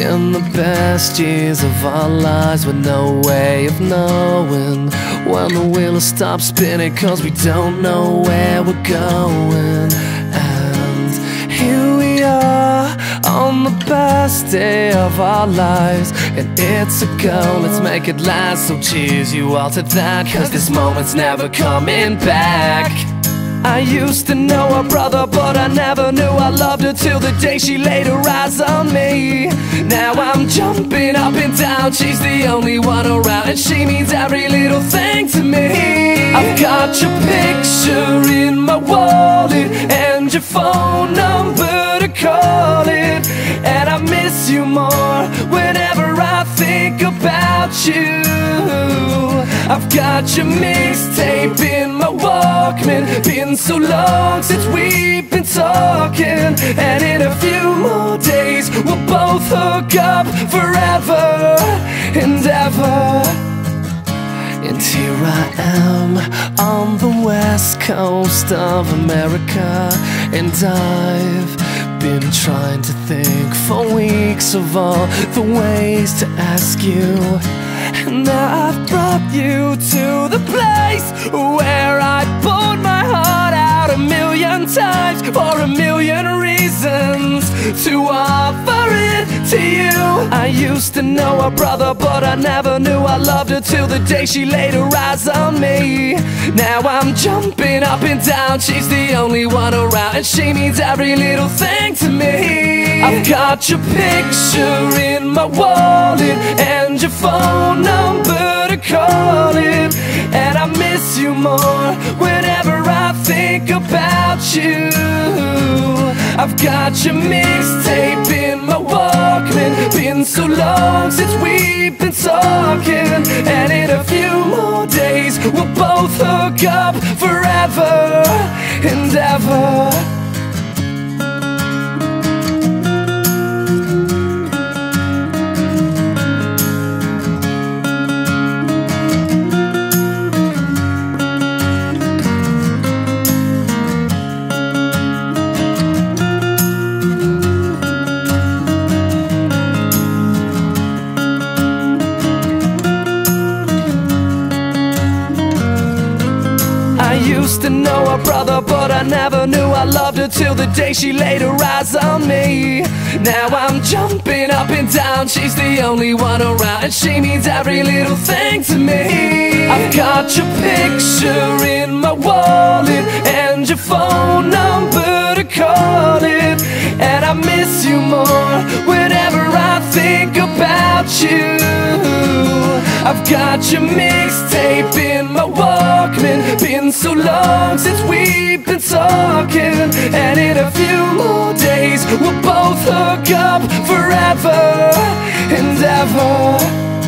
In the best years of our lives, with no way of knowing when the wheel stops spinning, 'cause we don't know where we're going. And here we are on the best day of our lives, and it's a go, let's make it last. So cheers you all to that, 'cause this moment's never coming back. I used to know her brother, but I never knew I loved her till the day she laid her eyes on me. Now I'm jumping up and down, she's the only one around, and she means every little thing to me. I've got your picture in my wallet and your phone number to call it, and I miss you more whenever I think about you. I've got your mixtape in my Walkman, been so long since we've been talking, and in a few more days we'll both hook up forever and ever. And here I am on the west coast of America, and I've been trying to think for weeks of all the ways to ask you. And now I've brought you to the place where I poured my heart out a million times for a million reasons to offer it to you. I used to know her brother, but I never knew I loved her till the day she laid her eyes on me. Now I'm jumping up and down, she's the only one around, and she means every little thing to me. I've got your picture in my wallet and your phone number to call it, and I miss you more whenever I think about you. I've got your mixtape in my Walkman, been so long since we've been talking, and in a few more days we'll both hook up forever and ever. I used to know her brother, but I never knew I loved her till the day she laid her eyes on me. Now I'm jumping up and down, she's the only one around, and she means every little thing to me. I've got your picture in my wallet and your phone number to call it, and I miss you more whenever I think about you. I've got your mixtape in my Walkman, been so long since we've been talking, and in a few more days we'll both hook up forever and ever.